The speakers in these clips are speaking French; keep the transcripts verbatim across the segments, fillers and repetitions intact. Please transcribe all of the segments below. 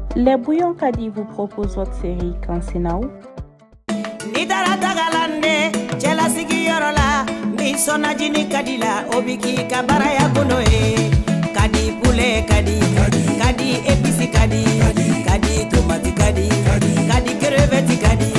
Les Bouillons Kadi vous propose votre série Kansinao. Nidara tagalande, chela sigi yorola, mi sona jini kadila, obiki kabara ya kunoe. Kadi poulet kadi, kadi épice kadi, kadi tomate kadi, kadi crevette kadi.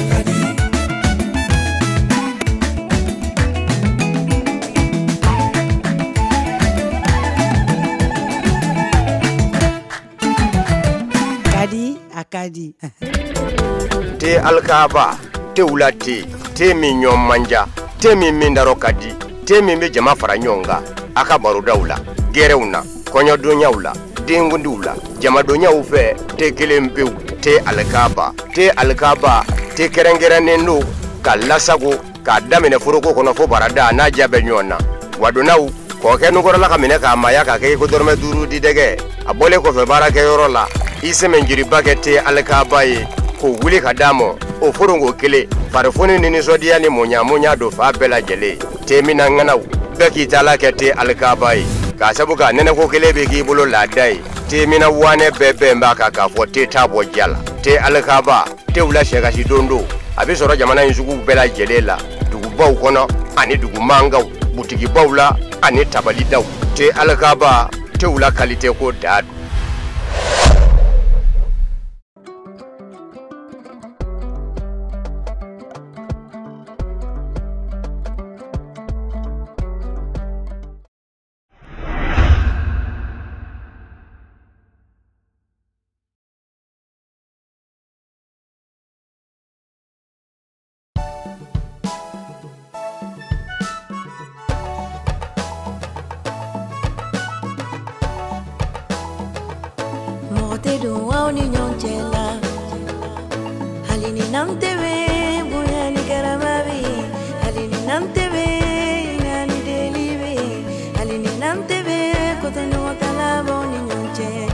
Kadi akadi. Te alkaba, te ulati, te minyo manja, te mi mindaro kadi, te mi mi jama fara nyonga, akabaru daula, gereuna, konyo donya ula, dengundi ula, jama donya ufe, te kelempeu, te alkaba, te alkaba, te kerengere nendo, ka lasago, ka damine furuko kono fo barada na jabe nyona. Wadonau, ko ke nugora la kamine ka maya ka ke ko dorme duru di dege, abole ko fe barake yorola, ise menjiri bakete alkaba ye. Ko wuli ka damo o forongo kele farfoni ni sodiya ni monya monya do fa bela jele temina nganaw be ki tala kete alkabai ka sabuka nene ko kele be ki bolo la dai temina wane bebe mbaka ka fo te tabo jala te alkaba te wula shega shi dondo abi soro jamana yusuku bela jele la dugu baw kono ani dugu mangaw butigi bawla ani tabali daw te alkaba te wula kalite ko dad. Te do wa ni nyonchela halini namtewe buya ni karamabi halini namtewe nani delive halini namtewe kotono wakala boni nyonche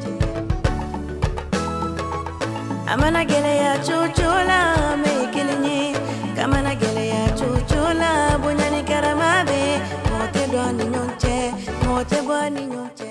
amana gele ya chochola me kelenye kamana gele ya chochola buya ni karamabi mote do ni nyonche mote bo ni nyonche.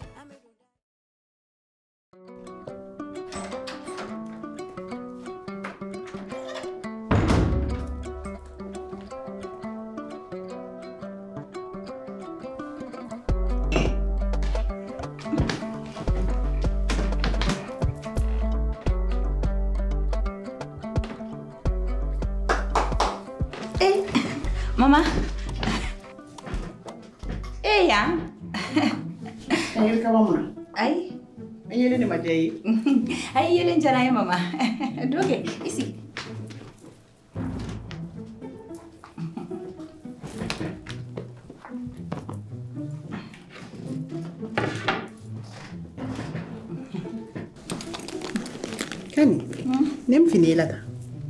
Mama. Eh ya. Ayo kamu mana? Ay. Ayo ni macam ni. Ay yelen jana ya mama. Doge, isi. Kani? Nem fini lata.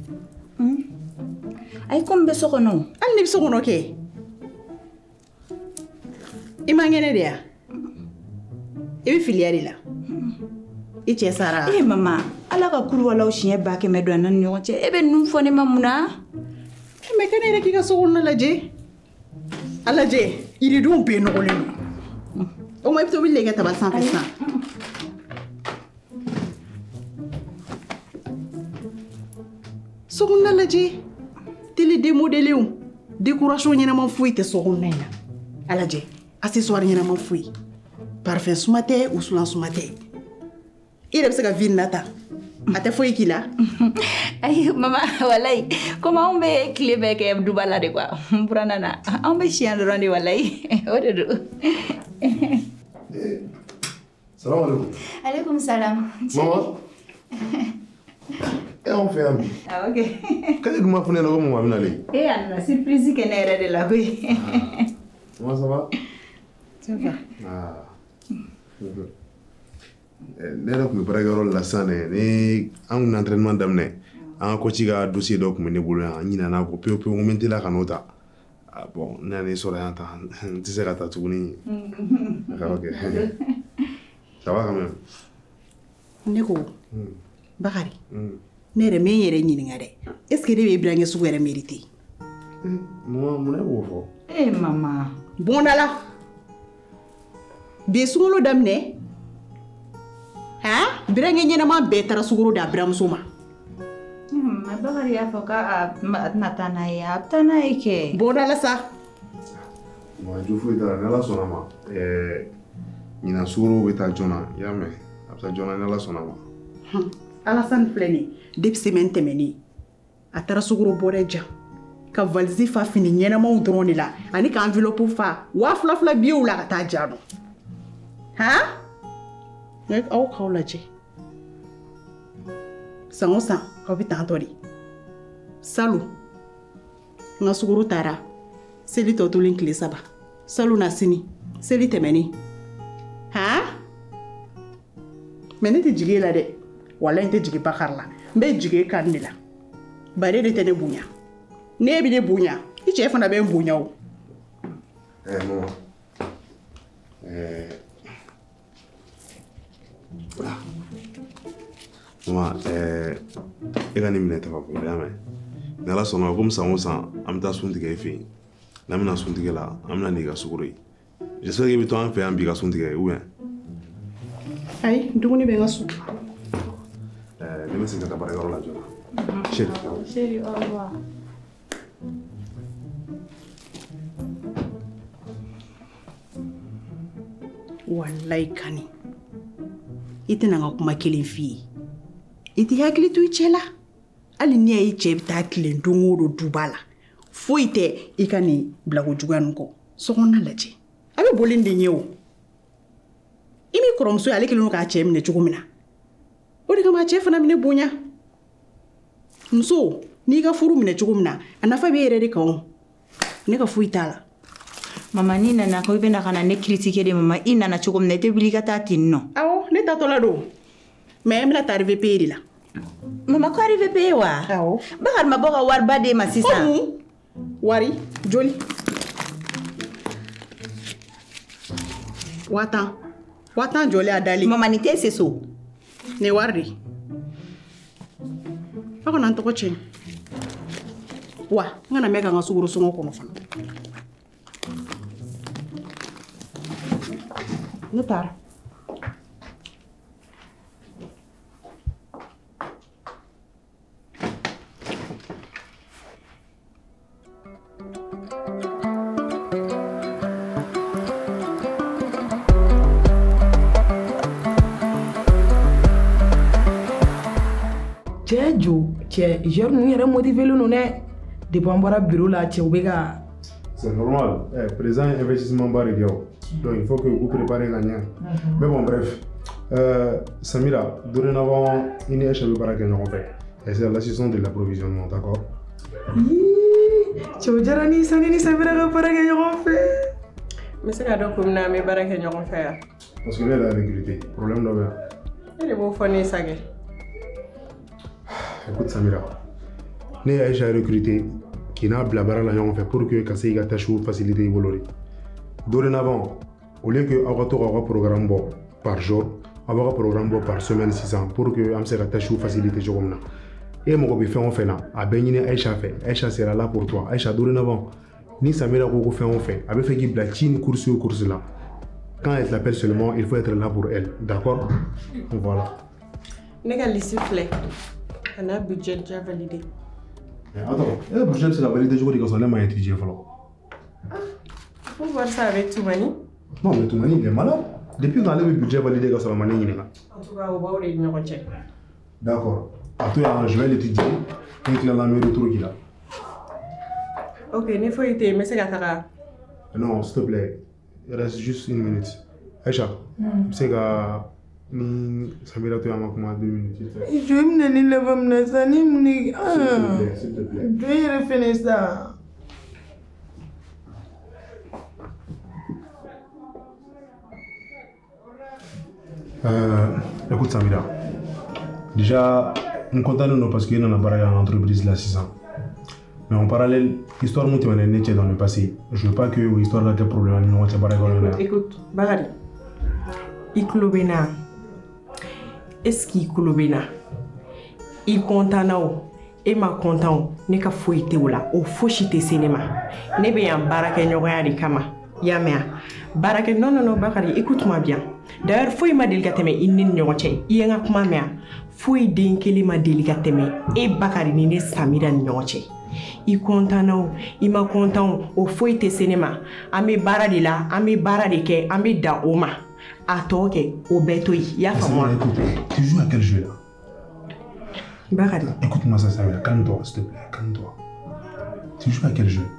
Ay kom be sokono. Al ni sokono ke. Imangene dia. Ibi filiari la. Iche sara. Eh mama, ala ka kuru wala o shiye ba ke me do nan nyon che. Ebe num fone mamuna. E me kane re ki ka sokono la je. Ala je, iri dum pe no golenu. O mo ipto wille ga taba cent pour cent. Sokono la je. Télé démodélé ou décoration n'y a pas fouille te secondes là ala je accessoire n'y a pas fouille parfum sumate ou soulan sumate il est que vin nata ate fouille qui là ay mama walay comment on be clé bec e du balade quoi pour nana on be chien de rende walay odo salam alaikum alaikum salam maman et on fait un bi. Ah ok. Quand est-ce que vous m'avez dit que vous m'avez dit? Eh, la surprise que n'est de la vie. Comment ça va? Ça va. Ah. Ne yɛrɛ tun bɛ baarakɛyɔrɔ la sisan dɛ ni an kun entraînement daminɛ an ka coach ka dossier dɔ tun bɛ ne bolo yan an ɲinɛna ko pewu pewu n ko n bɛ teliya ka n'o ta bon ne yɛrɛ sɔrɔ yan tan n tɛ se ka taa tuguni. Ok. Ça va quand même. Ne ko Bakari. Ne yɛrɛ me yɛrɛ ɲininka dɛ est ce que ne bɛ Ibrange sugu yɛrɛ mérité? Maman mun ne b'o fɔ? Eh maman. Bondala. Bi sunkalo daminɛ. Han? Birange ɲɛnama bɛɛ taara suguru da biramuso ma. Hmm, Bakari y'a fɔ k'a tɛna taa n'a ye, a bɛ taa n'a ye kɛ. Bɔ da la sa. Bon, je fous dans la zone ma. Eh, ina suguru bɛ taa joona, i y'a mɛn. A bɛ taa joona n'ala sɔnna ma. Alassane filɛ nin depuis semaine tɛmɛnen a taara suguru bɔrɛ jan ka valise fa fini ɲɛnamaw dɔrɔn de la ani ka enveloppe fa wa fila fila biyew la ka taa jaa dɔn. Han? Ne aw k'aw lajɛ. San o san aw bɛ tantɔ de. Salon n ka suguru taara seli tɔ tolen tile saba. Salon na sini seli tɛmɛnen. Han? Mais ne tɛ jigin e la dɛ. Wala n tɛ jigin Bakari la. N bɛ jigin e kan de la. Bari de tɛ ne bonya. Ne bɛ ne bonya i cɛ fana bɛ n bonya o. Eh maman. Eh. Maman, eh e ka nin minɛ ta ka bɔ y'a mɛn. Ni ala sɔnna komi san o san an bɛ taa sun tigɛ e fɛ yen. N'an bɛna sun tigɛ la an bɛna n'i ka sugaro ye. J'espère que i bɛ to an fɛ yan bi ka sun tigɛ ou bien. Ayi dumuni bɛ n ka so. Eh ne bɛ segin ka taa baarakɛyɔrɔ la joona. Chérie. Chérie, au revoir. Wallahi kani i tɛna n ka kuma kelen f'i ye i tɛ hakili to i cɛ la hali ni y'a ye cɛ bɛ taa tilen don o don duba la foyi tɛ i ka nin bilakojuguya nin kɔ sokɔnɔna lajɛ a bɛ boli nin de ɲɛ o i m'i kɔrɔmuso ye ale kelen don k'a cɛ minɛ cogo min na o de kama a cɛ fana minɛ bonya muso n'i ka furu minɛ cogo min na a nafa bɛ e yɛrɛ de kan o ne ka foyi t'a la. Mama ni nana ko i bɛna ka na ne critiquer de mama i nana cogo min na i tɛ wuli ka taa ten nɔ. Awɔ ne tatɔ la don mais n bɛna taa arrivé payer de la. Mama ko arrivé payer wa? Awɔ. Bakari ma bɔ ka wari ba d'e ma sisan. Ko wari joli? waa tan waa tan jɔlen a dali. Mama ni tɛ se so. Ne wari de. Aw kana n tɔgɔ tiɲɛ wa n kana mɛn ka n ka sugaro sɔngɔ kɔnɔ fana. Ne taara. Cɛ jo cɛ jeune nu yɛrɛ motivé len non dɛ depuis an bɔra bureau la cɛw bɛ ka. C'est normal. Eh, présent investissement bas de Diao. Donc il faut que vous préparez la gagnant. Mm-hmm. Mais bon, bref. Euh, Samira, dorénavant, il y a un chef de baraque en fait. Et c'est l'assistant de l'approvisionnement, d'accord? Tu veux dire que ça n'est Samira qui baraque en fait? Mais c'est cadeau comme na me baraque en fait. Parce que là, elle a recruté. Problème de bien. Elle est beau fourni ça. Écoute Samira, ne Aïcha a recruté qui n'a pas la en fait pour que Kassé ait tâche faciliter l'évolution. Dorénavant, au lieu que avoir un programme par jour, avoir un programme par semaine six cents pour que am sera tâche faciliter jour comme et mon gars fait on fait là, a béni Aïcha fait, Aïcha sera là pour toi. Aïcha dorénavant, ni Samira ko fait on fait, avait fait qu'il platine course au course là. Quand elle l'appelle seulement, il faut être là pour elle, d'accord? Voilà. N'est-ce pas sifflet? On a un budget déjà validé. Attends, le budget c'est la validé, je crois que ça m'a étudié. Faut voir ça avec Toumani. Non, mais Toumani il est malade. Depuis qu'on a le budget validé, ça m'a étudié. En tout cas, on va ouvrir une recherche. D'accord. Attends, je vais l'étudier. Et tu as la meilleure retour qu'il a. Ok, il faut y mais c'est Gatara. Non, s'il te plaît, il reste juste une minute. Aïcha, c'est que. Ni Samira tu as comment deux minutes. Je vais me donner le vam na ça ni muni. Ah. S'il te plaît. Je vais refaire ça. Euh, écoute Samira. Déjà, on compte nous parce qu'il y a une entreprise là six ans. Mais en parallèle, l'histoire monte maintenant dans le passé. Je veux pas que l'histoire ait des problèmes. Écoute, Bagari. Iklobena. Est-ce qu'il Iklobena? Il content et ma content ne ka foyi te wala o foshi te cinéma ne be yan baraka nyogoya de kama yamea baraka non non non Bakari écoute-moi bien d'ailleurs foyi ma deli ka tɛmɛ i ni ɲɔgɔn cɛ i ye n ka kuma mɛn a foyi den kelen ma deli ka tɛmɛ e Bakari ni ne Samira ni ɲɔgɔn cɛ i content o i ma content o foyi tɛ se ne ma an bɛ baara de la an bɛ baara de kɛ an bɛ da o ma a tɔ kɛ o bɛɛ to yen i y'a faamu. Tu joues à quel jeu là? Bakari. Écoute-moi ça, Samira, calme-toi s'il te plaît, calme-toi. Tu joues à quel jeu?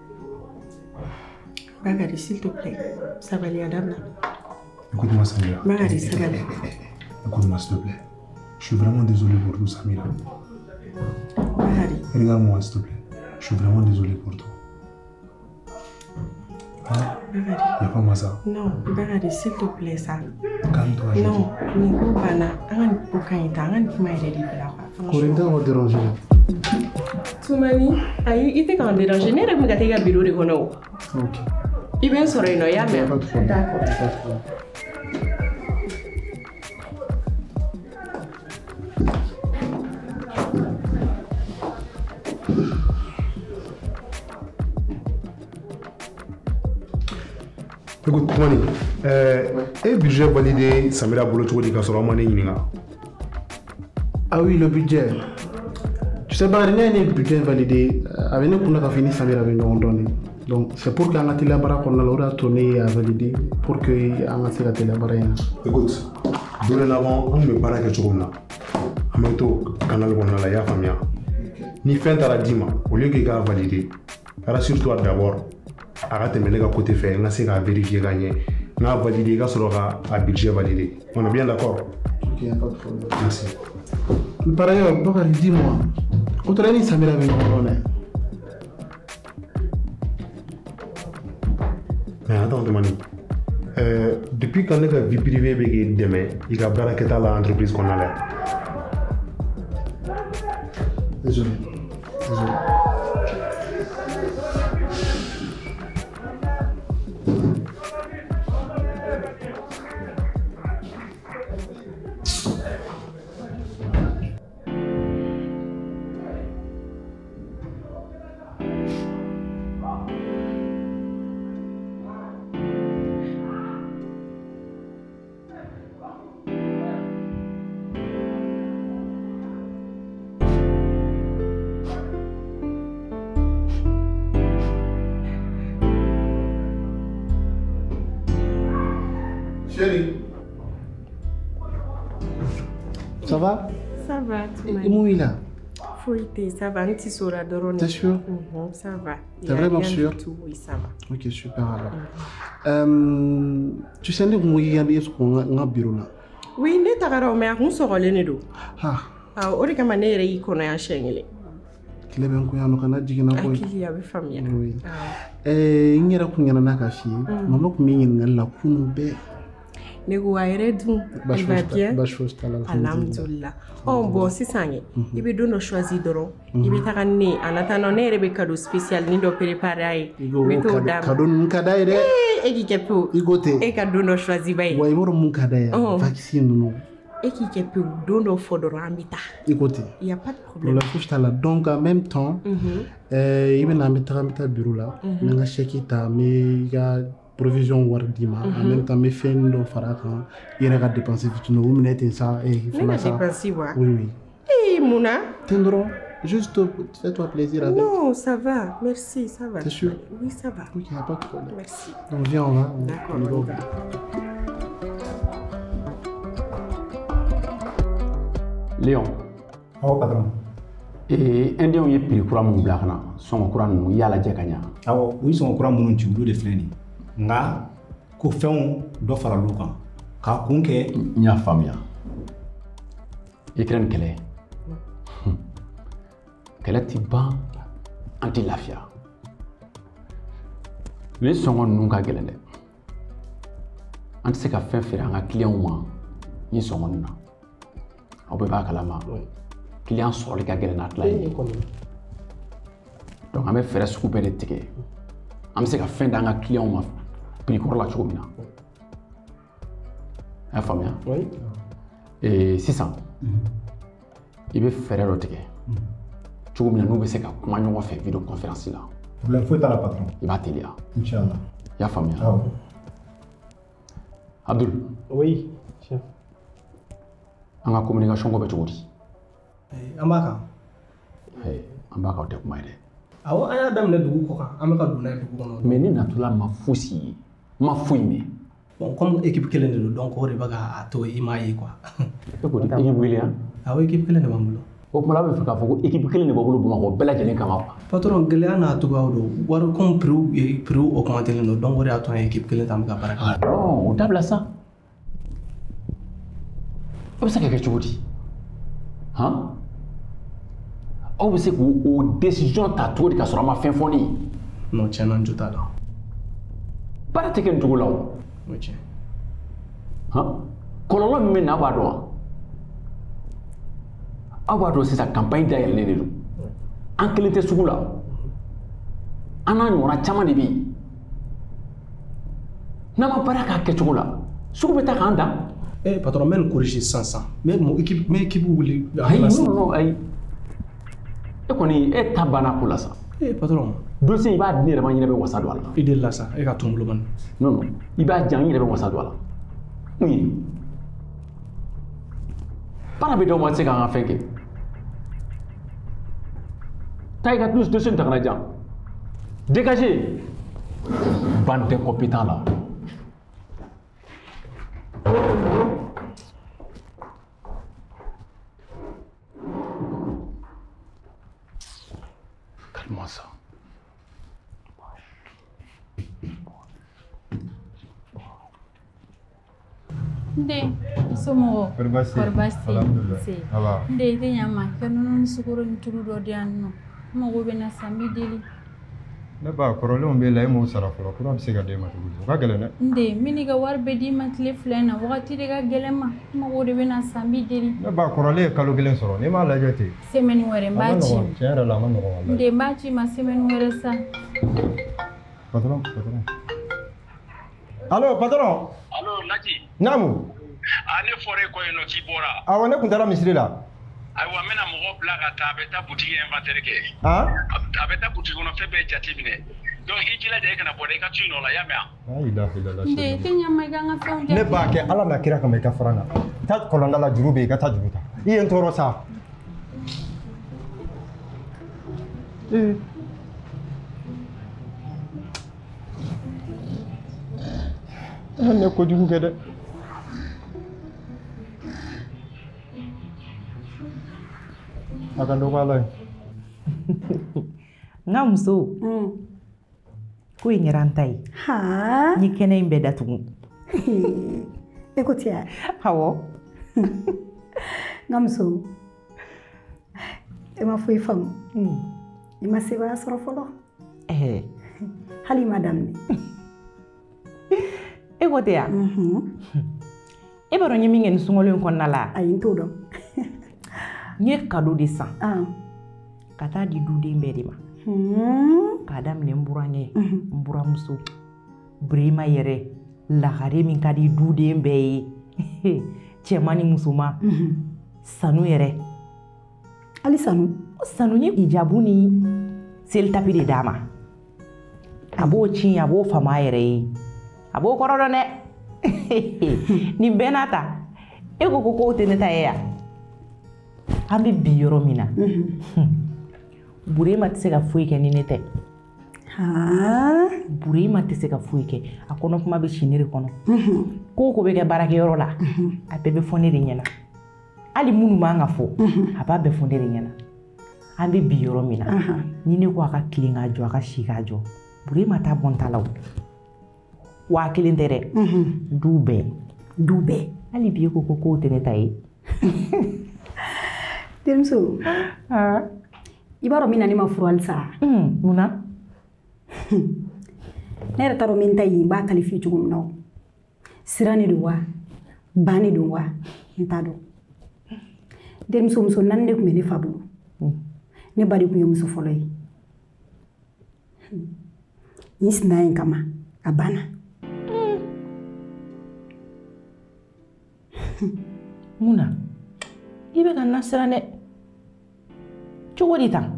Bakari, s'il te plaît, sabali adabla. Écoute-moi Samira. Bakari, sabali. Écoute-moi s'il te plaît. Je suis vraiment désolé pour tout, Samira. Bakari. Regarde-moi s'il te plaît. Je suis vraiment désolé pour toi. Hein? Bakari. Y'a pas moi ça. Non, Bakari, s'il te plaît, ça. Calme-toi. Non, Ningo Bana, Angan Pokaita, Angan Kumaïre de Bla. Corinda va déranger. Toumani, aïe, il était quand déranger. N'est-ce pas que tu as bureau de Gono? Ok. Il vient sur une oeil, mais. D'accord. Écoute, Toumani, euh, et budget validé, Samira Bolo Tchouko ka soro mané ñinga. Ah oui, le budget. Tu sais, Bakari, il y a un budget validé. Avec nous, on a fini Samira avec nous donné. Donc, c'est pour qu'on ait la barre qu'on a l'ora tourné à valider pour que on ait la barre. Écoute, dorénavant, on me barre quelque chose là. On me to canal qu'on a la ya famille. Ni fin à la dima, au lieu qu'il a validé, rassure-toi d'abord. Arrête de me côté fait, on a essayé de vérifier gagner. On a validé, on sera à budget validé. On est bien d'accord? Ok, il n'y a pas de problème. Merci. Par ailleurs, Bakari, dis-moi, quand tu as dit Samira avec nous, mais attends, Toumani. Euh, depuis quand la vie privée est demain, il y a bien que l'entreprise qu'on a là. Désolé. Désolé. Chérie. Ça va? Ça va, Toumani. Et Moui là? Fouille, ça va, un petit sourire de T'es sûr? Mm-hmm, ça va. T'es vraiment sûr? Tout, oui, ça va. Ok, super alors. Euh, tu sais, nous avons un bureau là. Oui, nous avons mais on se relève les deux. Ah. Ah, on est comme un air qui connaît un chien. Qu'il est bien qu'on a un canard qui n'a pas. Qu'il y a une famille. Oui. Eh, il y a un canard qui n'a pas fille. Maman qui m'a dit la kunube. Nego aire dun, il va bien. Alhamdulillah. Oh bon, c'est ça. Il veut donner choisi d'oro. Il veut t'amener en attendant un rebe cadeau spécial ni de préparer. Méthode dame. Cadeau mon cadeau est. Eh, qui kepu. Igote. Eh, cadeau no choisi bay. Ouais, moi mon cadeau. Vaccine non. Et qui kepu donner fodoro amita. Igote. Il y a pas de problème. La couche là. Donc en même temps, euh, il m'a mis à mettre bureau là. N'a chèque ta mais il provision wardima en même temps mes fins de faraka il regarde dépenser vite nous mettez ça et il faut ça oui oui et Mouna tendron juste fais-toi plaisir avec non ça va merci ça va t'es sûr oui ça va ok y a pas de problème merci donc viens on va d'accord on va Léon oh patron et indien y pris kura mun bila kana son kura nu yala je kanya awo oui son kura mun ci bulu de fleni nga ko fɛnw dɔ fara lu kan k'a kun kɛ n y'a faamuya Ukraine kɛlɛ kɛlɛ ti ban an ti lafiya ni sɔngɔ ninnu ka gɛlɛn dɛ an ti se ka fɛn feere an ka client ma ni sɔngɔ ninnu na aw bɛɛ b'a kalama client sɔrɔli ka gɛlɛn n'a tila ye donc an bɛ fɛɛrɛ sugu bɛɛ de tigɛ an bɛ se ka fɛn d'an ka client ma prix kɔrɔ la cogo min na a y'a faamuya ee sisan i bɛ fɛɛrɛ dɔ tigɛ cogo min na n'u bɛ se ka kuma ɲɔgɔn fɛ video conférence la problème foyi t'a la patron i b'a teliya inchallah i y'a faamuya Abdul. Oui, chef. An ka communication ko bɛ cogo di? An b'a kan. An b'a kan o tɛ kuma ye dɛ. Awɔ, an y'a daminɛ dugu kɔ kan, an bɛ ka don n'a ye dugu kɔnɔ. Mais ne natɔla ma fosi ye, ma foyi mɛn. Bon, comme équipe kelen de don, donc o de bɛ ka to i m'a ye quoi. E ko équipe wele yan? Awɔ, équipe kelen de b'an bolo. O kuma la bɛ fɛ k'a fɔ ko équipe kelen de b'a bolo Bamakɔ bɛɛ lajɛlen kama quoi. Patron, gɛlɛya n'a cogoyaw don, wari comme prix prix augmenté len don, donc o de y'a to an ye équipe kelen ta an bɛ ka baara kɛ. Ah non, o dabila sa. O bɛ se ka kɛ cogo di? Han? Aw bɛ se k'o décision ta cogo di k'a sɔrɔ a ma fɛn fɔ ne ye? Non, tiɲɛna n jo t'a la. Baara tɛ kɛ nin cogo la o. O ye tiɲɛ. Han? Kɔlɔlɔ min bɛ na aw b'a dɔn wa? Aw b'a dɔn sisan campagne dayɛlɛlen de don. An kelen tɛ sugu la. An n'a ɲɔgɔnna caman de bɛ yen. N'an ma baara k'a kɛcogo la, sugu bɛ taa k'an dan. Eh, patron, n bɛ nin corriger sisan sisan. N bɛ mon équipe n bɛ équipe wuli. Ayi, non non ayi. E kɔni e ta banna ko la sa. Eh, patron. Dossier i b'a di ne yɛrɛ ma n yɛrɛ bɛ wasa don a la. I delila sa, e ka to n bolo bani. Non non, i b'a di yan n yɛrɛ bɛ wasa don a la. Mun ye? Baara bɛ d'aw ma se k'an ka fɛn kɛ. Taa i ka dossier ta ka na di yan. Dégagez. Bande d'incompétents là. Calme-moi ça. Nde, somɔgɔw. Kɔri baasi? Kɔri baasi? Alhamdulilayi. Se. Ça va? Nde, i tɛ ɲa n ma. Kɛ nɔnɔ ni sukaro ni tulu dɔ di yan nɔ. N mago bɛ na san, n b'i deli. Ne ba kɔrɔlenw b'e la e m'o sara fɔlɔ, kura bɛ se ka d'e ma cogo di? O ka gɛlɛn dɛ. Nde, n bɛ n'i ka wari bɛɛ d'i ma tile fila in na, wagati de ka gɛlɛn ma. N mago de bɛ na san, n b'i deli. Ne ba kɔrɔlen ye kalo kelen sɔrɔ, n'i m'a lajɛ ten. Semaine wɛrɛ n b'a ci. Tiɲɛ yɛrɛ la a ma nɔgɔn walahi. Nde, n b'a ci ma semaine wɛrɛ sa. Patron, patron. Allo, patron. Allo, Laji. Naamu. Ah, ne fɔra e kɔ yen nɔ k'i bɔra. Awɔ, ne kun taara misiri la. Ayiwa, n bɛna mɔgɔ bila ka taa, a bɛ taa butigi inventaire kɛ. Han? A bɛ taa butigi kɔnɔ fɛn bɛɛ jate minɛ. Donc i jilaja e kana bɔ dɛ, i ka to yen nɔ la, i y'a mɛn wa? Ayi, ilaha illallah. Nde, i tɛ ɲa n ma, i ka n ka fɛnw jate. Ne b'a kɛ Ala n'a kira kama i ka fara n na. Taa kɔlɔnda la juru bɛ yen, i ka taa juru ta. I ye n tɔɔrɔ sa. Ee. Ne ye kojugu kɛ dɛ. A ka dɔgɔ Ala ye. N ka muso, ko in kɛra n ta ye. N ye kɛnɛ in bɛɛ datugu. E ko tiɲɛ? Awɔ. N ka muso, e ma foyi faamu. I ma sebaaya sɔrɔ fɔlɔ. Hali i ma daminɛ. E ko tɛ yan? E b'a dɔn n ye min kɛ nin sunkalo in kɔnɔna la? Ayi, n t'o dɔn. N ye cadeau de san ka taa di duden bɛɛ de ma. K'a daminɛ n burankɛ, n buramuso, Burema yɛrɛ, lagare min ka di duden bɛɛ ye, cɛman ni musoman, Sanu yɛrɛ. Hali Sanu? Sanu n ye hijabu ni seli tapi de d'a ma. A b'o ci, a b'o fama a yɛrɛ ye. A b'o kɔrɔ dɔn dɛ. Nin bɛɛ n'a ta, e ko ko k'o tɛ ne ta ye yan. An bɛ bi yɔrɔ min na, Burema tɛ se ka foyi kɛ ni ne tɛ. Burema tɛ se ka foyi kɛ. A kɔnɔ kuma bɛ si ne de kɔnɔ. Ko o ko bɛ kɛ baarakɛyɔrɔ la, a bɛɛ bɛ fɔ ne de ɲɛna. Hali minnu man ka fɔ, a b'a bɛɛ fɔ ne de ɲɛna. An bɛ bi yɔrɔ min na, ni ne ko a ka tilen k'a jɔ, a ka si k'a jɔ, Burema t'a bɔ n ta la o. Wa kelen tɛ dɛ, du bɛɛ. Du bɛɛ. Hali bi e ko ko k'o tɛ ne ta ye. Terimuso, i b'a dɔn min na ne ma furu halisa? Munna? Ne yɛrɛ t'a dɔn min ta ye n b'a kalifi cogo min na o. Siran ne don wa? Ban ne don wa? N t'a dɔn. Denmuso muso naani de tun bɛ ne fa bolo. Ne ba de tun ye muso fɔlɔ ye. N sinaya in kama, a banna. Munna? I bɛ ka n lasiran dɛ. Cogo di tan?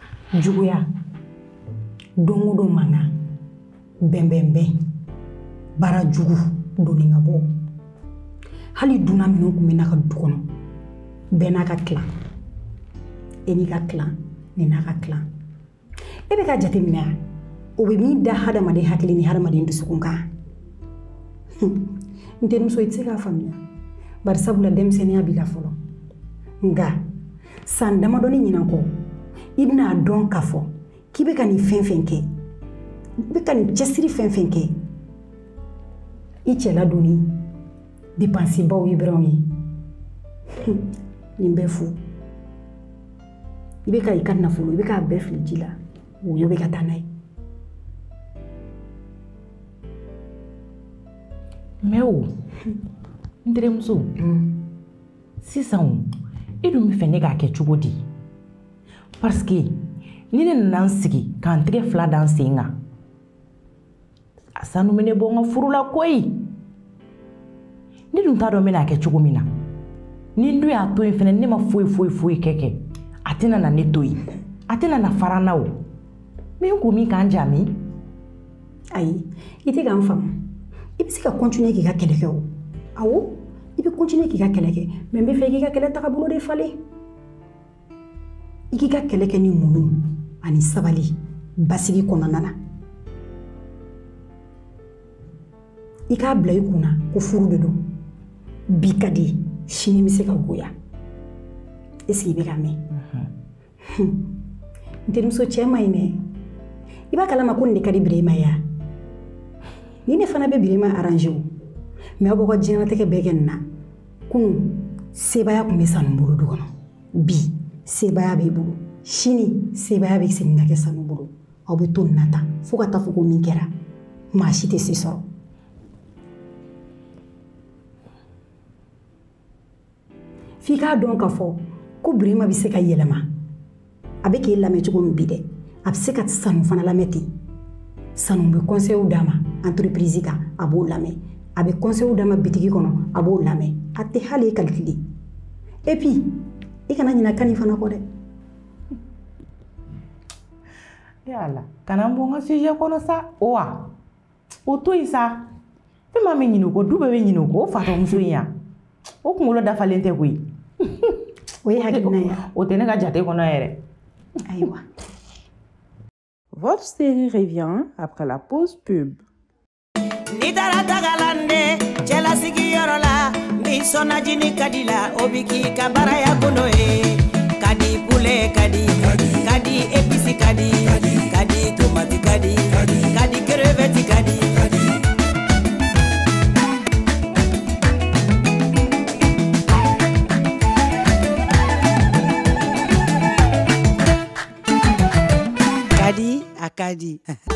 Juguya, don o don mankan, bɛnbɛnbɛn, bara jugu doni nga bo hali duna minnu kun bɛ n'a ka du kɔnɔ bɛɛ n'a ka tilan e n'i ka tilan ni n'a ka tilan e bɛ ka jateminɛ o bɛ min da hadamaden hakili ni hadamaden dusukun kan n terimuso i tɛ se k'a faamuya bari sabula denmisɛnniya b'i la fɔlɔ nka san damadɔni ɲinan kɔ i bɛna dɔn k'a fɔ k'i bɛ ka nin fɛn fɛn kɛ i bɛ ka nin cɛsiri fɛn fɛn kɛ i cɛla doni dépensibaw ye dɔrɔn ye nin bɛ fu i bɛ ka i ka nafolo i bɛ k'a bɛɛ fili ji la woyo bɛ ka taa n'a ye mais o n terimuso sisan i dun bɛ fɛ ne k'a kɛ cogo di parce que ni ne nana n sigi k'an tɛgɛ fila da n sen kan a sanu bɛ ne bɔ n ka furu la koyi ne dun t'a dɔn n bɛna kɛ cogo min na ni n dun y'a to yen fɛnɛ ne ma foyi foyi foyi kɛ kɛ a tɛna na ne to yen a tɛna na fara n na o n bɛ n ko min k'an jaabi ayi i tɛ k'an faamu i bɛ se ka continuer k'i ka kɛlɛ kɛ o awɔ i bɛ continuer k'i ka kɛlɛ kɛ mais n bɛ fɛ i k'i ka kɛlɛ tagabolo de falen i k'i ka kɛlɛ kɛ ni muɲu ani sabali basigi kɔnɔna na i k'a bila i kunna ko furu de don bi ka di sini bɛ se ka goya est-ce que i bɛ ka mɛn n terimuso cɛ ma ɲi dɛ i b'a kalama ko nin de ka di Birahima ye ni ne fana bɛ Birahima arranger o mais aw b'aw ka diɲɛlatigɛ bɛɛ kɛ nin na kunun sebaya tun bɛ Sanu bolo du kɔnɔ bi sebaya b'i bolo sini sebaya bɛ segin ka kɛ Sanu bolo aw bɛ to nin na tan fo ka taa fɔ ko min kɛra maa si tɛ se sɔrɔ f'i k'a dɔn k'a fɔ ko Birahima bɛ se ka yɛlɛma a bɛ k'e lamɛn cogo min bi dɛ a bɛ se ka Sanu fana lamɛn ten Sanu bɛ conseil d'a ma entreprise kan a b'o lamɛn a bɛ conseil d'a ma bitigi kɔnɔ a b'o lamɛn a tɛ hali e calculer et puis i kana ɲinɛ Kani fana kɔ dɛ e Ala kana n bɔ n ka sujet kɔnɔ sa o wa o to yen sa fɛn maa min ɲinɛ o kɔ du bɛɛ bɛ ɲinɛ o kɔ o fatɔmuso in yan o kunkolo dafalen tɛ koyi o ye hakilina ye o tɛ ne ka jate kɔnɔ yɛrɛ ayiwa. Votre série revient après la pause pub. Nitara tagalande chela sigiyoro la mi sona jini kadila obiki kabara ya kuno e kadi pule kadi kadi episi kadi kadi tomati kadi kadi crevette kadi kadi akadi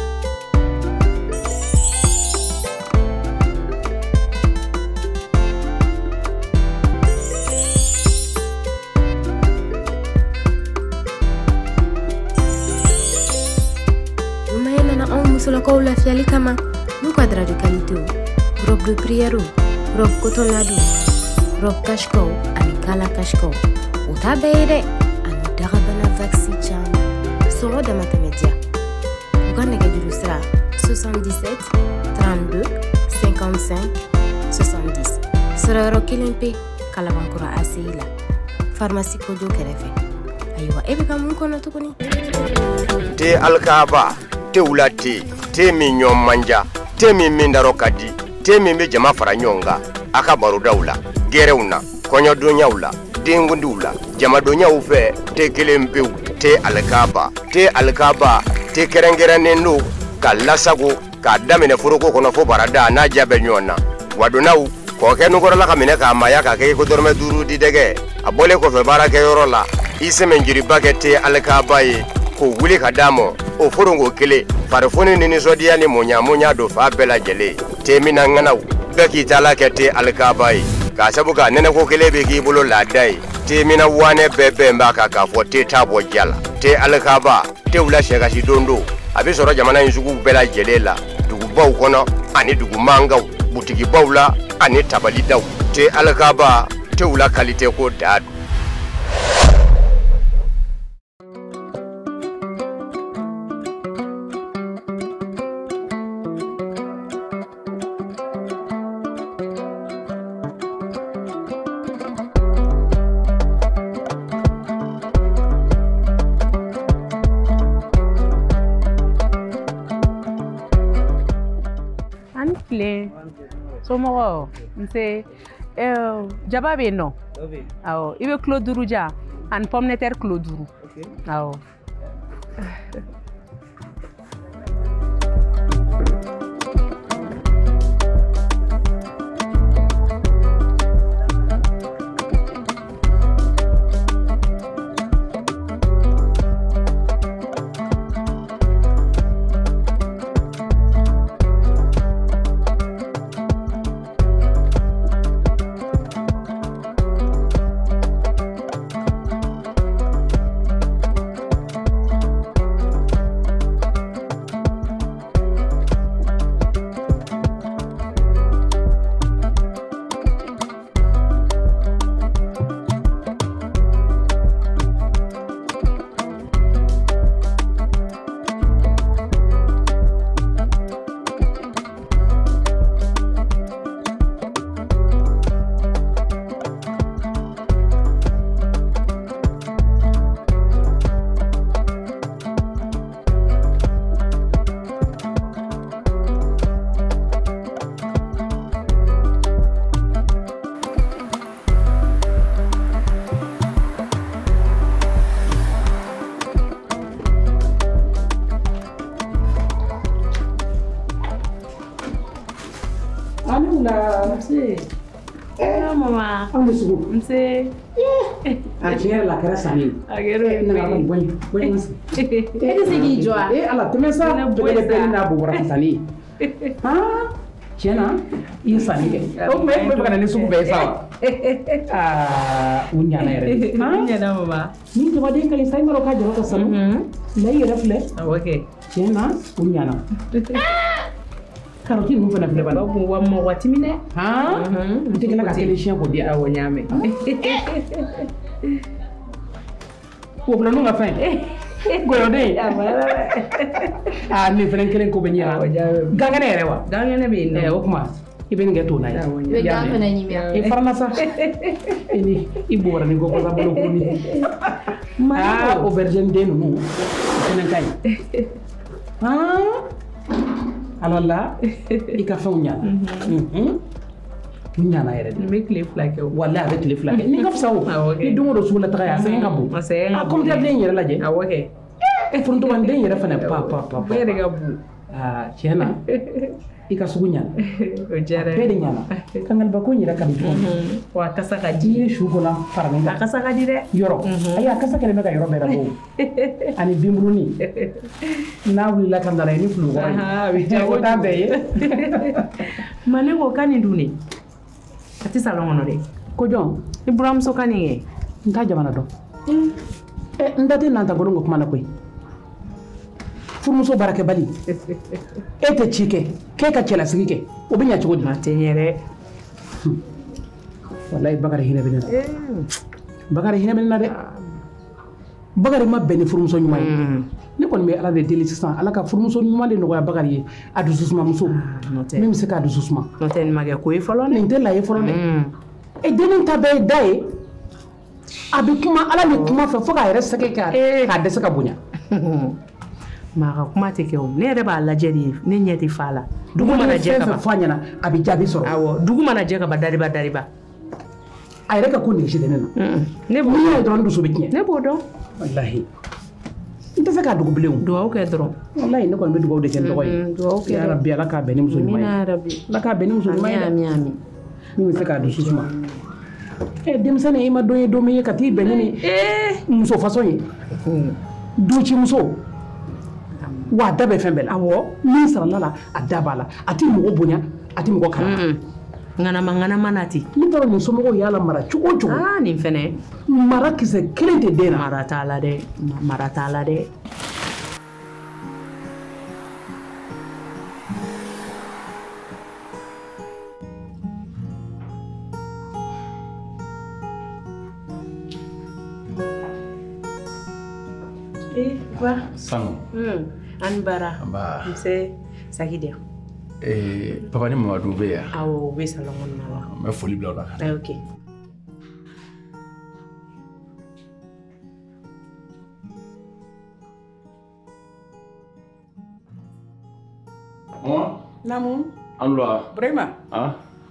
Solo kau la fiali kama nu quadra de qualité robe de prière robe coton ladu robe kashko ani kala kashko uta beide ani darabana vaxi cham soro de matamedia uganda ke dirusra soixante-dix-sept trente-deux cinquante-cinq soixante-dix soro kilimpe kala bankura asila pharmacie kojo kerefe aywa ebe kamun kono tukuni te alkaba te wulati te min ɲɔn manja te min min daro ka di te min be jama fara ɲɔgɔn kan a ka barodaw la gɛrɛw na kɔɲɔdonyaw la denkundiw la jamadonyaw fɛ te kelen pewu te alikaba te alikaba te kɛrɛnkɛrɛnnen do ka lasago k'a daminɛ foroko kɔnɔ fo barada n'a ja bɛ ɲɔgɔn na wadonaw k'o kɛ nukɔrɔla ka minɛ k'a maya k'a kɛ i ko dɔrɔmɛ duuru di dɛgɛ a bɔlen kɔfɛ baarakɛyɔrɔ la i sɛmɛnjiriba kɛ te alikaba ye k'o wuli ka d'a ma o forongo kelen farifoni ni nisɔndiya ni muɲamuɲa do fa bɛɛ lajɛlen te mina ŋanaw bɛɛ k'i taala kɛ te alikaba ye k'a sabu ka nɛnɛko kelen bɛ k'i bolo laada ye te mina wanɛ bɛɛ bɛn b'a kan k'a fɔ te t'a bɔ ja la te alikaba tew la sɛgasi don do a bɛ sɔrɔ jamana in sugu bɛɛ lajɛlen la dugubaw kɔnɔ ani dugumangaw butigibaw la ani tabalidaw te alikaba tew la kalite ko daa do. somɔgɔ nse jaba bɛ yen nɔ awɔ i bɛ kilo duuru ja ani pomme de terre kilo duuru awɔ. Nse. A tiɲɛ yɛrɛ la a kɛra sanni ye. A kɛra ye. Ne ka bɔ bɔ bɔ n sen. E tɛ se k'i jɔ a. E ala tɛmɛ sa bɛɛ bɛ n'a bɔ bɔra sanni ye. Haa tiɲɛ na i ye sanni kɛ. O tuma e tun bɛ fɛ ka na ni sugu bɛɛ ye sa wa. Aa u ɲana yɛrɛ de. U ɲana mama. Ni jabaden ka ɲi sa i m'a dɔn k'a jaba ka sanu. Nka i yɛrɛ filɛ. Awɔ kɛ. Tiɲɛ na u ɲana. Karoti ninnu fana filɛ bana. Ba kun wa ma waati min dɛ. Han. N tɛ kila ka kelen siɲɛ k'o di awɔ n y'a mɛn. O bila ninnu ka fɛn. Gɔyɔden. Aa nin fɛnɛ kelen ko bɛ ɲɛ la. Gangɛnɛ yɛrɛ wa. Gangɛnɛ bɛ yen nɔ. O kuma i bɛ nin kɛ to na ye. I bɛ gan fɛnɛ ɲimi. I farala sa. I ni i bɔra nin ko kɔsa bolo kuruni. Aa aubergine den ninnu o fɛnɛ ka ɲi. Han. Alala i ka fɛnw ɲana. U ɲana yɛrɛ de. N bɛ tile fila kɛ o. Walahi a bɛ tile fila kɛ. Ni ka fisa o. Ni don o don sugu la taga ye a sɛgɛn ka bon. A sɛgɛn ka bon. A pomme de terre den yɛrɛ lajɛ. Awɔ kɛ. Forontomaden yɛrɛ fana pa pa pa. Bɛɛ yɛrɛ ka bon. Aa tiɲɛ na i ka sugu ɲana. O diyara n ye. Bɛɛ de ɲana. Kangaliba ko in yɛrɛ ka di cogo. Wa a kasa ka di. I ye su kola faralen kan. A kasa ka di dɛ. Yɔrɔ. Ayi a kasa kɛlen bɛ ka yɔrɔ bɛɛ labɔ. Ani binburunin. N'a wulila ka nana ye ni fulukɔrɔ ye. A bɛ diya o t'a bɛɛ ye. Ma ne ko ka nin dun de. A tɛ salon kɔnɔ dɛ. Ko jɔn? I buramuso ka nin kɛ. N t'a jamana dɔn. Ɛ n da tɛ n'an ta bolo ko kuma na koyi. Furumuso baarakɛbali. E tɛ ci kɛ k'e ka cɛlasigi kɛ o bɛ ɲɛ cogo di? A tɛ ɲɛ dɛ. Walayi Bakari hinɛ bɛ ne na. Bakari hinɛ bɛ ne na dɛ. Bakari ma bɛn ni furumuso ɲuman ye. Ne kɔni bɛ ala de deli sisan ala ka furumuso ɲuman de nɔgɔya Bakari ye a dusu suma muso. Min bɛ se k'a dusu suma. N'o tɛ nin ma kɛ ko ye fɔlɔ dɛ. Nin tɛ la ye fɔlɔ dɛ. E dennin ta bɛɛ ye da ye. A bɛ kuma ala ni kuma fɛ fo k'a yɛrɛ sɛgɛ k'a dɛsɛ ka bonya. Maa ka kuma tɛ kɛ o ne yɛrɛ b'a lajɛ de ne ɲɛ tɛ fa la dugu mana jɛ ka ban fɔ a ɲɛna a bɛ jaabi sɔrɔ awɔ dugu mana jɛ ka ban dariba dariba a yɛrɛ ka ko nege tɛ ne na ne b'o dɔn dɔrɔn dusu bɛ tiɲɛ ne b'o dɔn walahi n tɛ se k'a dugu bilen o dugawu kɛ dɔrɔn walahi ne kɔni bɛ dugawu de kɛ n dɔgɔ ye dugawu kɛ ya rabi ala k'a bɛn ni muso ɲuman ye ala k'a bɛn ni muso ɲuman ye dɛ min bɛ se k'a dusu suma ɛ denmisɛnnin i ma dɔn ye don min ye ka t'i bɛn ni muso façon ye duci muso wa a da bɛ fɛn bɛɛ la awɔ min sarala la a da b'a la a tɛ mɔgɔ bonya a tɛ mɔgɔ kalan ŋanama ŋanama na ten ne taara nin somɔgɔw y'a la mara cogo o cogo aa nin fɛnɛ mara kisɛ kelen tɛ den na mara t'a la dɛ mara t'a la dɛ eh ba sanu an bara nse saki dia eh papa ni Mamadu bɛ yan awɔ u bɛ salon kɔnɔna la n bɛ foli bila o la ah ok Maman Namu an lɔ Burema ah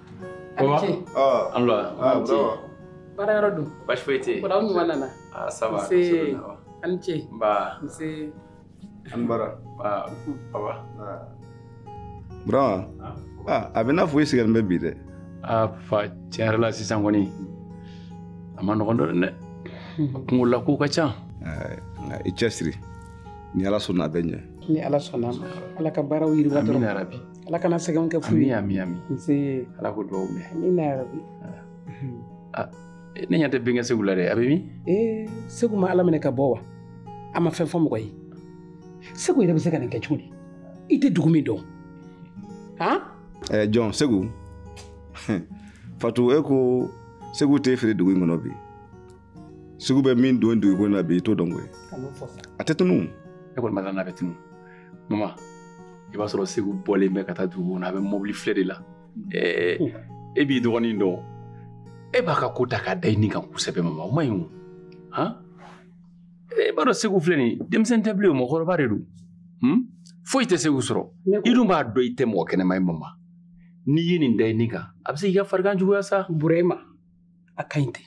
Papa? Ah. Allah. Ah, bravo. Bara yɔrɔ dun? Baasi foyi tɛ yen. Bara aw ɲuman nana. Ah, ça va. Nse. A ni ce. Nba. Nse. An bara. Ah, papa. Bravo. Ah, a bɛ n'a fɔ i sigilen bɛ bi dɛ. Ah, fa tiɲɛ yɛrɛ la sisan kɔni a ma nɔgɔn dɔɔnin dɛ. Kungo la ko ka ca. Nka i cɛsiri ni Ala sɔnna a bɛ ɲɛ. Ni Ala sɔnna a ma Ala ka baaraw yiriwa dɔrɔn. Amina yarabi. Ala kana sɛgɛnw kɛ fu ye. Ami ami ami. Nse. Ala ko duwawu mɛn. Amina yarabi. Ah, ne ɲɛ tɛ bɛnkɛ Segu la dɛ, a bɛ min? Eh, Segu ma Ala minɛ ka bɔ wa? A ma fɛn fɔ mɔgɔ ye. Segu yɛrɛ bɛ se ka nin kɛ cogo di? I tɛ dugu min dɔn. Han? Eh, Jɔn, Segu. Fatu, e ko Segu tɛ feere dugu in kɔnɔ bi. Segu bɛ min don dugu kɔnɔ bi i t'o dɔn koyi. A tɛ tunu. E kɔni ma taa n'a bɛ tunu. Mama, i b'a sɔrɔ Segu bɔlen bɛ ka taa dugu kɔnɔ a bɛ mobili filɛ de la. Eh, e b'i dɔgɔnin dɔn. E b'a ka ko ta k'a da i ni kan kosɛbɛ mama, o man ɲi o. Han? E b'a dɔn Segu filɛ nin denmisɛnnin tɛ bilen o, mɔgɔkɔrɔba de don. Hmm? Foyi tɛ Segu sɔrɔ. I dun b'a dɔn i tɛ mɔgɔ kɛnɛma ye mama. N'i ye nin da i ni kan, a bɛ se k'i ka farigan juguya sa. Burema, a ka ɲi ten.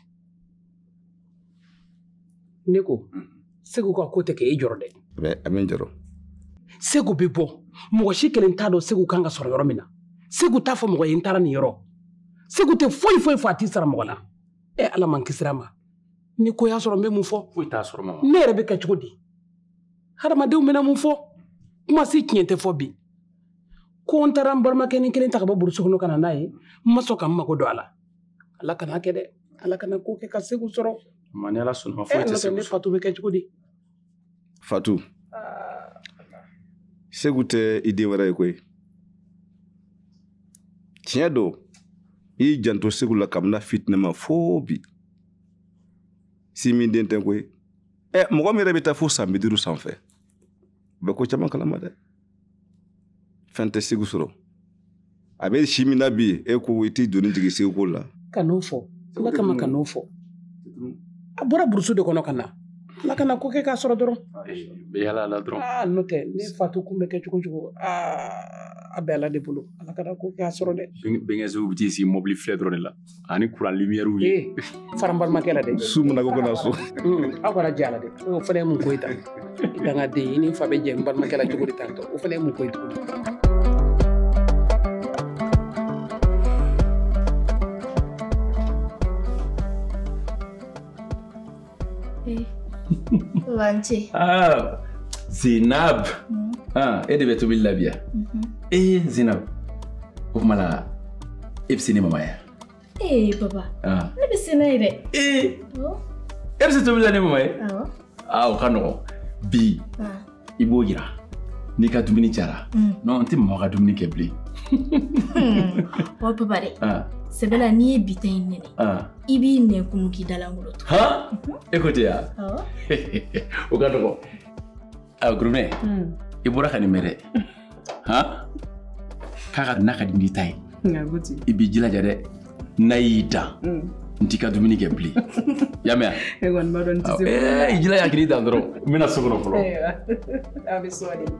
Ne ko, Segu ka ko tɛ kɛ e jɔrɔ dɛ. A bɛ n jɔrɔ. Segu bɛ bɔ, mɔgɔ si kelen t'a dɔn Segu kan ka sɔrɔ yɔrɔ min na. Segu t'a fɔ mɔgɔ ye n taara nin yɔrɔ. Segu tɛ foyi foyi fɔ a t'i sara mɔgɔ la. E Ala man kisira ma. Ni ko y'a sɔrɔ n bɛ mun fɔ? Foyi t'a sɔrɔ mama. Ne yɛrɛ bɛ kɛ cogo di? Hadamadenw bɛna mun fɔ? Kuma si tiɲɛ tɛ fɔ bi. Ko n taara n balimakɛ ni kelen ta ka bɔ burusi kɔnɔ ka na n'a ye, n ma sɔn ka n mago don a la. Ala kana kɛ dɛ. Ala kana ko kɛ ka Segu sɔrɔ. Mama, ni Ala sɔnna ma foyi tɛ Segu sɔrɔ. Ne Fatu bɛ kɛ cogo di? Fatu. Segu tɛ i den wɛrɛ ye koyi. Tiɲɛ don. I janto Segu la kabini fitinɛ ma fo bi. Si min den tɛ koyi. Eh, mɔgɔ min yɛrɛ bɛ taa fo san bi duuru sanfɛ. U bɛ ko caman kalama dɛ. Fɛn tɛ Segu sɔrɔ. A bɛ si min na bi e ko i t'i doni jigin Segu ko la. Ka n'o fɔ. Ala kama ka n'o fɔ. A bɔra burusu de kɔnɔ ka na. Ala kana ko kɛ k'a sɔrɔ dɔrɔn. Bɛ yala ala dɔrɔn. Ah, n'o tɛ ne Fatu kun bɛ kɛ cogo cogo. Ah, a bɛ Ala de bolo. Ala kana ko kɛ k'a sɔrɔ dɛ. Bɛnkɛ Segu bɛ t'i sigi mobili filɛ dɔrɔn de la. Ani courant lumière ye. Eh, fara n balimakɛ la dɛ. Su mana ko kana so. Aw kana jɛ a la dɛ. O fana ye mun ko ye tan. I dangaden i ni fa bɛ jɛ n balimakɛ la cogo di tan tɔ. O fana ye mun ko ye tuguni. Wance. Ah, Zinab. Ah, e de bɛ tobili la bi yan. Eh, Zinab. O kuma la, e bɛ se ne mama ya? Eh, papa. Ah. Ne bɛ se n'a ye dɛ. Eh. E bɛ se tobili la ne mama ye? Awɔ. Ah, o ka nɔgɔn. Bi, i b'o yira. N'i ka dumuni cayara. Non, n tɛ mama ka dumuni kɛ bilen. Wa papa dɛ. Ah. Sɛbɛla n'i ye bitɔn in nɛnɛ. Ah. I b'i nɛ kunu k'i dalankolon to. Ha? E ko ten ya? Awɔ. O ka nɔgɔn. Ah, Gurumɛ. I bɔra ka nin mɛn dɛ. Han? K'a ka n'a ka di n'i ta ye. I b'i jilaja dɛ. N'a y'i da. N t'i ka dumuni kɛ bilen. I y'a mɛn wa? E kɔni b'a dɔn n tɛ se. Eh, i jilaja k'i dan dɔrɔn. N bɛna so kɔnɔ fɔlɔ. Ayiwa, a bɛ sɔn de.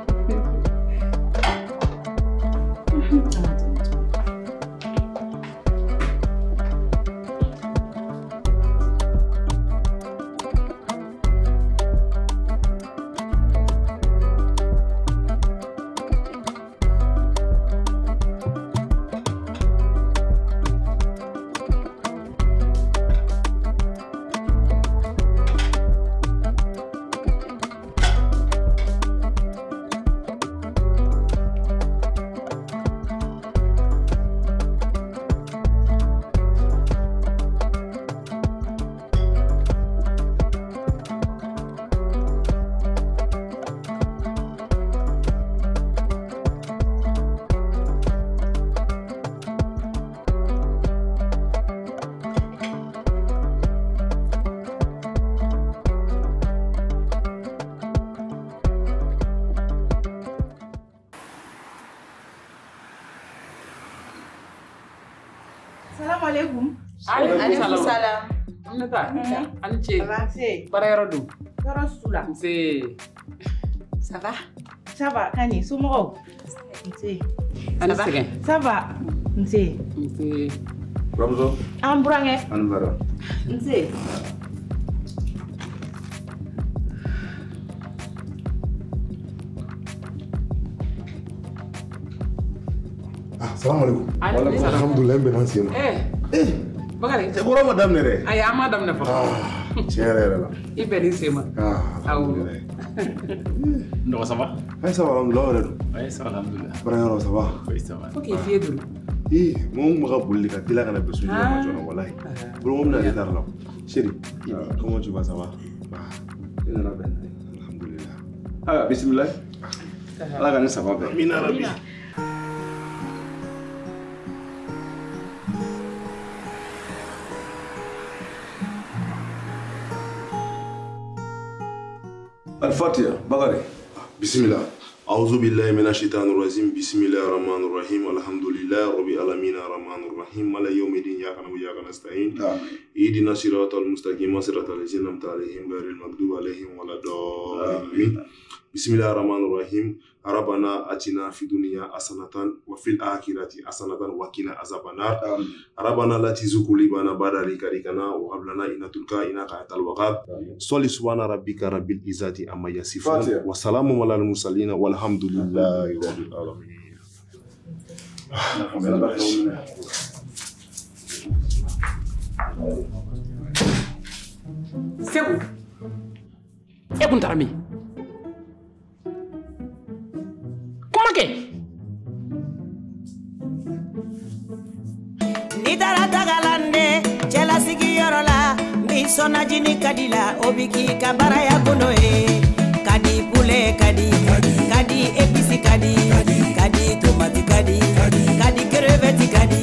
Assalamualaikum. Waalaikumsalam. Annata. Anche. Avancez. Bara yɔrɔ dun? Yɔrɔ sula. Nse. Ça va? Ça va, Kani, somɔgɔw? Nse. Ani sɛgɛn. Ça va. Nse. Nse. Buramuso. An burange. Ani bara. Nse. Ah, salam alaikum. Alaikum salam. Alhamdulillah n bɛnna sen ma. Eh. Eh. Bakari. Cɛ kɔrɔ ma daminɛ dɛ. Ayi, an ma daminɛ fɔlɔ. Tiɲɛ yɛrɛ yɛrɛ la. I bɛn ni sen ma. Ah, alhamdulillah. Non, ça va? Ayi, ça va, alhamdulillah, o yɛrɛ don. Oui, ça va, alhamdulillah. Barakɛyɔrɔ, ça va? Oui, ça va. Faut qu'il fiye dun. Eh, mɔgɔ mun bɛ ka boli ka teliya ka na bɛn sojɔ ma joona, walahi. Bolo ko n bɛna retard la. Chéri, comment tu vas, ça va? I nana bɛn. Alhamdulillah. Ah, bismillah. Ala ka ne saba bɛn. Amina rabi. Al-Fatiha, Bakari. Bismillah. أعوذ بالله من الشيطان الرجيم بسم الله الرحمن الرحيم الحمد لله رب العالمين الرحمن الرحيم مالك يوم الدين إياك نعبد وإياك نستعين اهدنا الصراط المستقيم صراط الذين أنعمت عليهم غير المغضوب عليهم ولا الضالين بسم الله الرحمن الرحيم ربنا آتنا في الدنيا حسنة وفي الآخرة حسنة وقنا عذاب النار ربنا لا تزغ قلوبنا بعد إذ هديتنا وهب لنا إنك إنك أنت الوهاب صل سبحان ربك رب العزة عما يصفون وسلام على المرسلين والحمد لله رب العالمين. Segu. E kun taara min? Kuma kɛ. Ni taara tagalande cɛlasigiyɔrɔ la ni sɔnna jini ka di la o bi k'i ka baaraya kundo ye ka di poulet ka di ka di épice ka di ka di tomate ka di ka di crevette ka di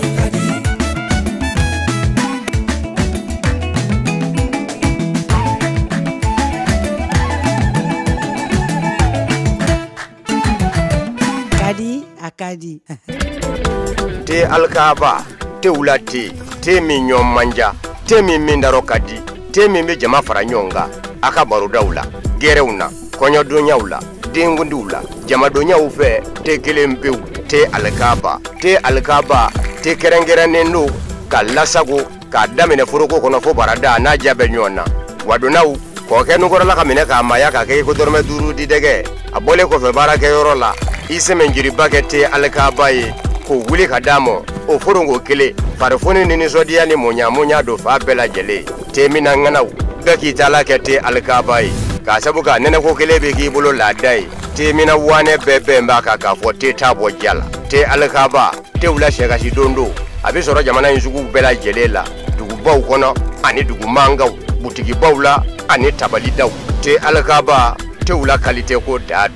kadi akadi te alkaba te wulate te min ɲɔn manja te min min daro ka di te min be jama fara ɲɔgɔn kan a ka barodaw la gɛrɛw na kɔɲɔdonyaw la denkundiw la jamadonyaw fɛ te kelen pewu te alkaba te alkaba te kɛrɛnkɛrɛnnen do ka lasago k'a daminɛ foroko kɔnɔ fo barada n'a ja bɛ ɲɔgɔn na wadonaw k'o kɛ nukɔrɔla ka minɛ k'a maya k'a kɛ i ko dɔrɔmɛ duuru di dɛgɛ a bɔlen kɔfɛ baarakɛyɔrɔ la i sɛmɛnjiriba kɛ te alkaba ye k'o wuli ka d'a ma o foronko kelen farifoni ni nisɔndiya ni muɲamuɲa do fa bɛɛ lajɛlen te mina ŋanaw bɛɛ k'i taala kɛ te alkaba ye k'a sabu ka nɛnɛko kelen bɛ k'i bolo laada ye te mina wanɛ bɛɛ bɛn b'a kan k'a fɔ te t'a bɔ ja la te alkaba tew la sɛgasi don do a bɛ sɔrɔ jamana in sugu bɛɛ lajɛlen la dugubaw kɔnɔ ani dugumangaw butigibaw la ani tabalidaw te alkaba tew la kalite ko daa do.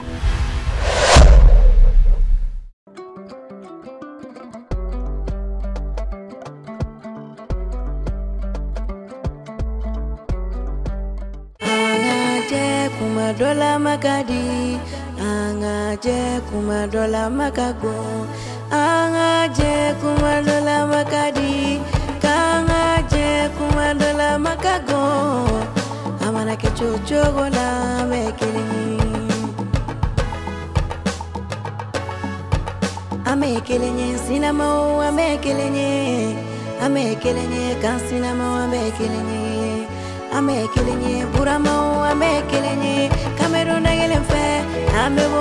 Dola makadi, angaje kuma dola makago, angaje kuma dola makadi, kangaje kuma dola makago, amana ke chocho gola mekeli, amekelenye sinamo amekelenye, amekelenye kan sinamo amekelenye. Ame kelenye burama ame kelenye Cameroon agelen fe ame